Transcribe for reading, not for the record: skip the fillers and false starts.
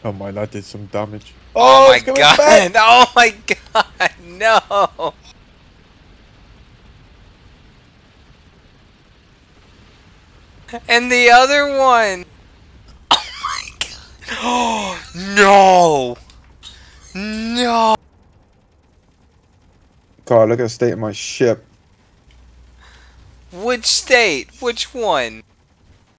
Oh my, that did some damage. Oh my It's coming god! back! Oh my god! No! And the other one! Oh my god! Oh no! No! God, look at the state of my ship. Which state? Which one?